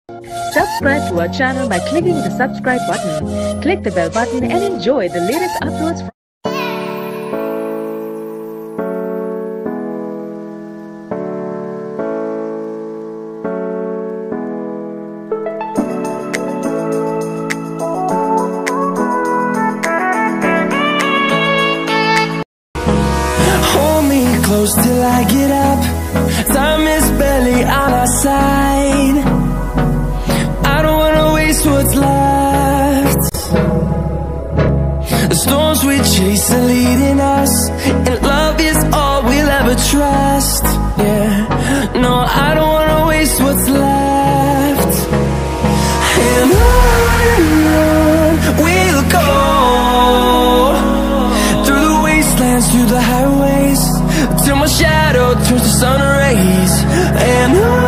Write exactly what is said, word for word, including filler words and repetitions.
Subscribe to our channel by clicking the subscribe button. Click the bell button and enjoy the latest uploads from close till I get up. Time is barely on our side. I don't wanna waste what's left. The storms we chase are leading us, and love is all we'll ever trust. Yeah, no, I don't wanna waste what's left. And on and on we'll go, through the wastelands, through the highways, till my shadow turns to sun rays. And